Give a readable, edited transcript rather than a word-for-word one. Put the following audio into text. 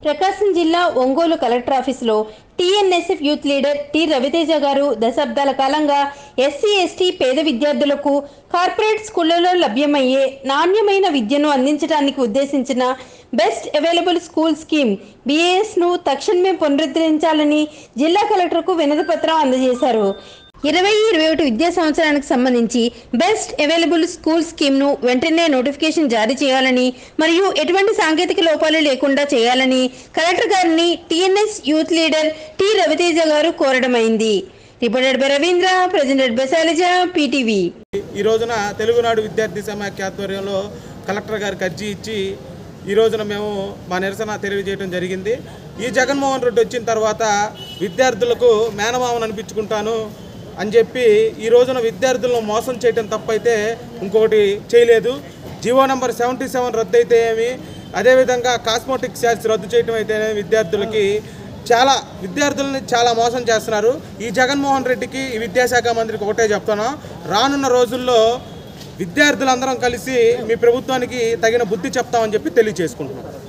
ప్రకాశం జిల్లా ఒంగోలు కలెక్టర్ ఆఫీసులో TNSF youth leader T Raviteja garu దశాబ్దాల కాలంగా ఎస్సీ ఎస్టీ పేద విద్యార్థులకు కార్పొరేట్ స్కూళ్లలో లభ్యమయ్యే నాణ్యమైన విద్యను అందించడానికి ఉద్దేశించిన బెస్ట్ అవైలబుల్ స్కూల్ స్కీమ్ BAS-ను తక్షణమే పునరుద్ధరించాలని జిల్లా కలెక్టర్కు వినతి పత్రం అందజేశారు. 2021 విద్యా సంవత్సరానికి సంబంధించి బెస్ట్ అవైలబుల్ స్కూల్ స్కీమ్ను వెంటనే నోటిఫికేషన్ జారీ చేయాలని మరియు ఎటువంటి సాంకేతిక లోపాలు లేకుండా చేయాలని కలెక్టర్ గారిని TNS youth leader T Raviteja garu కోరడమైంది. Reported by Ravindra, presented by Sailaja, PTV. ఈ రోజున తెలుగునాడు విద్యార్థి సమాఖ్య ఆధ్వర్యంలో కలెక్టర్ గారికి అర్జీ ఇచ్చి ఈ రోజున మేము మా నిరసన తెలియజేయడం జరిగింది. ఈ జగన్మోహన్ రెడ్డి వచ్చిన తర్వాత విద్యార్థులకు మేనమామను అనిపించుకుంటాను అని చెప్పి ఈ రోజున విద్యార్థులను మోసం చేయడం తప్పైతే ఇంకొకటి చేయలేదు. జీవో నెంబర్ 77 రద్దు అయితే ఏమి, అదేవిధంగా కాస్మోటిక్ ఛార్జ్ రద్దు చేయడం అయితేనే విద్యార్థులని చాలా మోసం చేస్తున్నారు. ఈ జగన్మోహన్ రెడ్డికి ఈ విద్యాశాఖ మంత్రికి ఒకటే చెప్తున్నాం, రానున్న రోజుల్లో విద్యార్థులందరం కలిసి మీ ప్రభుత్వానికి తగిన బుద్ధి చెప్తామని చెప్పి తెలియజేసుకుంటున్నాం.